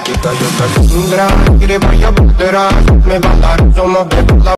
Diga yo te Indra, quiere vaya a volver a me va a dar, somos de